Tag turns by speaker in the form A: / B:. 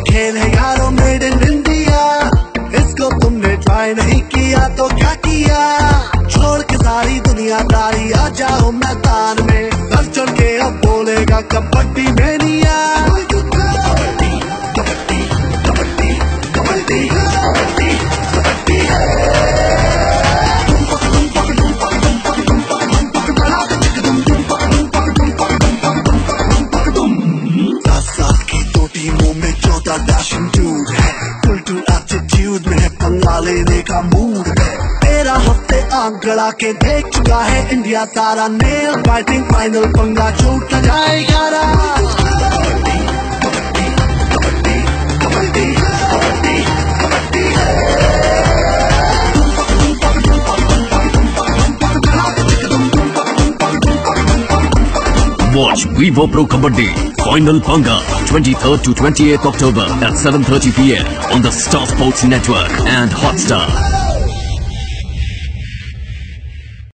A: खेल है यारों मेड इन इंडिया, इसको तुमने ट्राई नहीं किया तो क्या किया। छोड़ के सारी दुनियादारी आ जाओ मैदान में, सर चढ़ के अब बोलेगा कबड्डी मैनिया। डैशिंग डूड है, फुल टू एटीट्यूड में है, पंगा लेने का मूड है। 13 हफ्ते आंख गड़ा के देख चुका है इंडिया सारा, नेल फाइटिंग फाइनल पंगा छूट न जाएगा राज।
B: Watch Vivo Pro Kabaddi Final Panga 23rd to 28th October at 7:30 PM on the Star Sports Network and Hotstar.